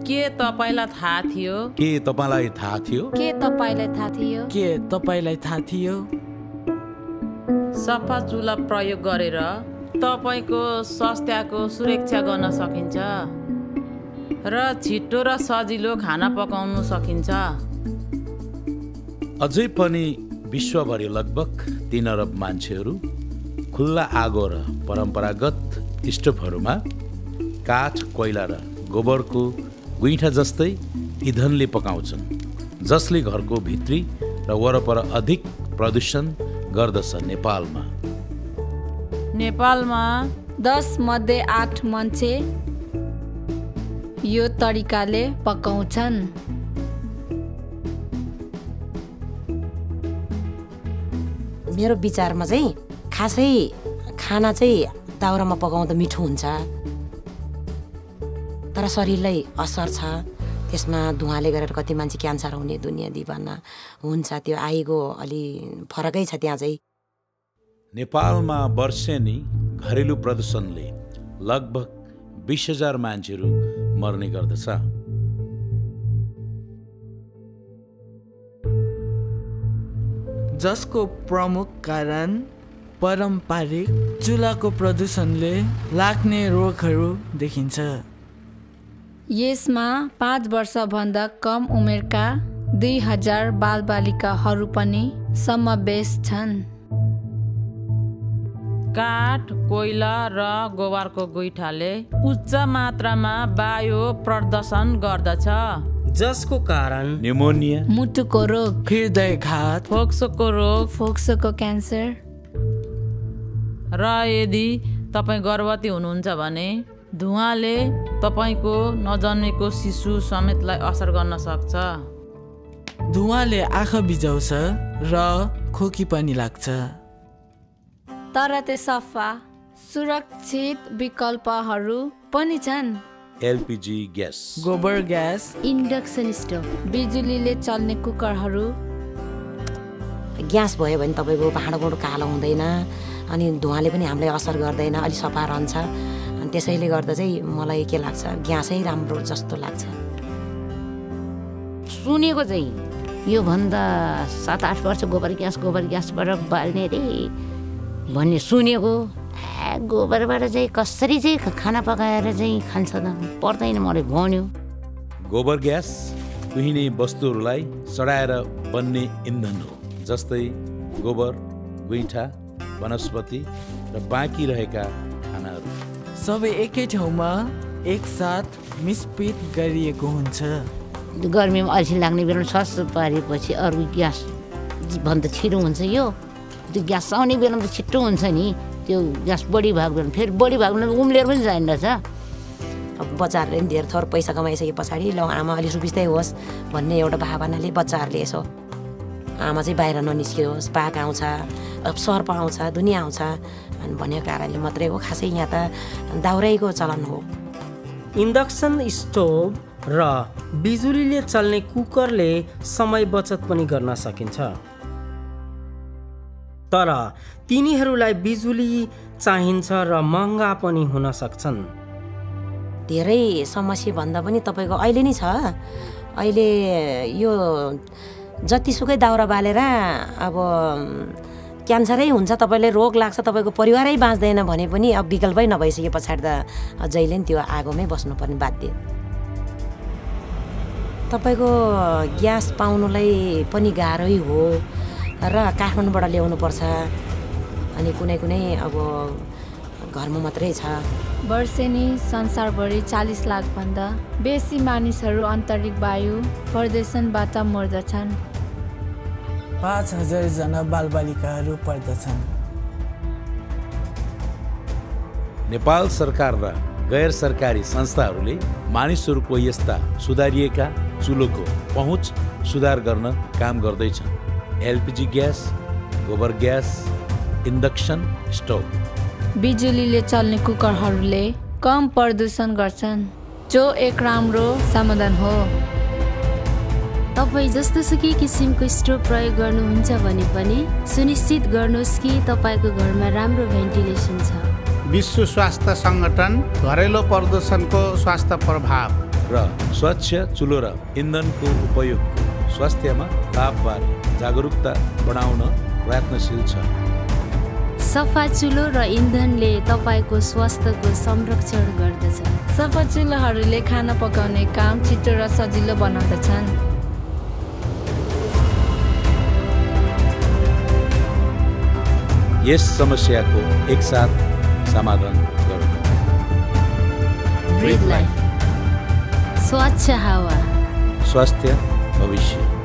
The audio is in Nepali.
के तपाईलाई थाहा थियो? के तपाईलाई थाहा थियो? के तपाईलाई थाहा थियो? के तपाईलाई थाहा थियो? सफा चुला प्रयोग गरेर तपाईको स्वास्थ्यको सुरक्षा गर्न सकिन्छ र छिटो र सजिलो खाना पकाउन सकिन्छ। अझै पनि विश्वभरि लगभग 3 अरब मान्छेहरू खुल्ला आगो र परम्परागत स्टोभहरूमा काठ, कोइला र गोबरको गुइठा जस्तै इन्धनले पकाउँछन्, जसले घरको भित्री र वरपर अधिक प्रदूषण गर्दछ। नेपालमा 10 मध्ये 8 मान्छे यो तरिकाले पकाउँछन्। मेरो विचारमा चाहिँ खासै खाना चाहिँ दाउरामा पकाउँदा मिठो हुन्छ, तर शरीरलाई असर छ। त्यसमा धुवाले गरेर कति मान्छे क्यान्सर हुने दुनियाँ दिवाना हुन्छ। त्यो आएको अलि फरकै छ त्यहाँ चाहिँ। नेपालमा वर्षेनी घरेलु प्रदूषणले लगभग 20,000 मान्छेहरू मर्ने गर्दछ। जसको प्रमुख कारण पारम्परिक चुलाको प्रदूषणले लाग्ने रोगहरू देखिन्छ। यसमा 5 वर्षभन्दा कम उमेरका 2000 बालबालिकाहरू पनि समावेश छन्। काठ, कोइला र गोबरको गोइठाले उच्च मात्रामा वायु प्रदूषण गर्दछ, जसको कारण न्युमोनिया, मुटुको रोग, हृदयघात, फोक्सोको रोग, फोक्सोको क्यान्सर र यदि तपाईँ गर्भवती हुनुहुन्छ भने धुवाले तपाईको नजन्मेको शिशु समेतलाई असर गर्न सक्छ। धुवाले आँखा बिजाउँछ र खोकी पनि लाग्छ। तर त्यो सफा सुरक्षित विकल्पहरू पनि छन्। एलपीजी ग्यास, गोबर ग्यास, इन्डक्सन स्टोभ, बिजुलीले चल्ने कुकरहरू। ग्यास भयो भने तपाईँको भाँडो कालो हुँदैन, अनि धुवाले पनि हामीलाई असर गर्दैन, अलि सफा रहन्छ। अनि त्यसैले गर्दा चाहिँ मलाई के लाग्छ, ग्यासै राम्रो जस्तो लाग्छ। सुनेको चाहिँ यो भन्दा 7-8 वर्ष गोबर ग्यासबाट बाल्ने रे भन्ने सुनेको। गोबरबाट चाहिँ कसरी चाहिँ खाना पकाएर चाहिँ खान्छ त पर्दैन, मलाई भन्यो। गोबर ग्यास कुहिने वस्तुहरूलाई सडाएर बन्ने इन्धन हो, जस्तै गोबर, गुइठा, वनस्पति र बाँकी रहेका खानाहरू सबै एकै ठाउँमा एकसाथ मिश्रित गरिएको हुन्छ। गर्मीमा अल्छी लाग्ने बेला सस्तो पारेपछि अरू ग्यास भन्दा छिटो हुन्छ। यो त्यो ग्यास आउने बेलामा त छिटो हुन्छ नि, त्यो ग्यास बढी भएको बेला फेरि बढी भएको बेला उम्लेर पनि जाँदैन रहेछ। अब बच्चाहरूले पनि धेरै थोर पैसा कमाइसके पछाडि ल आमा अलिक सुविस्तै होस् भन्ने एउटा भावनाले बच्चाहरूले यसो आमा चाहिँ बाहिर ननिस्कियोस्, पाक आउँछ, अब सर्प आउँछ, दुनियाँ आउँछ अनि भनेको कारणले मात्रै हो। खासै यहाँ त दाउरैको चलन हो। इन्डक्सन स्टोभ र बिजुलीले चल्ने कुकरले समय बचत पनि गर्न सकिन्छ, तर तिनीहरूलाई बिजुली चाहिन्छ र महँगा पनि हुन सक्छन्। धेरै समस्या भन्दा पनि तपाईँको अहिले नै छ। अहिले यो जतिसुकै दाउरा बालेर अब क्यान्सरै हुन्छ, तपाईँलाई रोग लाग्छ, तपाईँको परिवारै बाँच्दैन भने पनि अब विकल्पै नभइसके पछाडि त जहिले नि त्यो आगोमै बस्नुपर्ने बाध्य। तपाईँको ग्यास पाउनुलाई पनि गाह्रै हो र काठमाडौँबाट ल्याउनु पर्छ, अनि कुनै अब घरमा मात्रै छ। वर्षेनी संसारभरि 40 लाखभन्दा बेसी मानिसहरू आन्तरिक वायु प्रदूषणबाट मर्दछन्। 5,000 जना बालबालिकाहरू पर्दछन्। नेपाल सरकार र गैर सरकारी संस्थाहरूले मानिसहरूको यस्ता सुधारिएका चुलोको पहुँच सुधार गर्न काम गर्दैछन्। एलपीजी ग्यास, गोबर ग्यास, इन्डक्सन स्टोभ, बिजुलीले चल्ने कुकरहरूले कम प्रदूषण गर्छन्, जो एक राम्रो समाधान हो। तपाईँ जस्तोसुकै किसिमको स्टोभ प्रयोग गर्नुहुन्छ भने पनि सुनिश्चित गर्नुहोस् कि तपाईँको घरमा राम्रो भेन्टिलेसन छ। विश्व स्वास्थ्य सङ्गठन घरेलु प्रदूषणको स्वास्थ्य प्रभाव र स्वच्छ चुलो र इन्धनको उपयोगको स्वास्थ्यमा लाभबारे जागरुकता बढाउन प्रयत्नशील छ। सफा चुलो र इन्धनले तपाईँको स्वास्थ्यको संरक्षण गर्दछ। सफा चुलोहरूले खाना पकाउने काम छिटो र सजिलो बनाउँदछन्। यस समस्याको एकसाथ समाधान गरौँ। ब्रिथ लाइफ, स्वच्छ हावा, स्वास्थ्य भविष्य।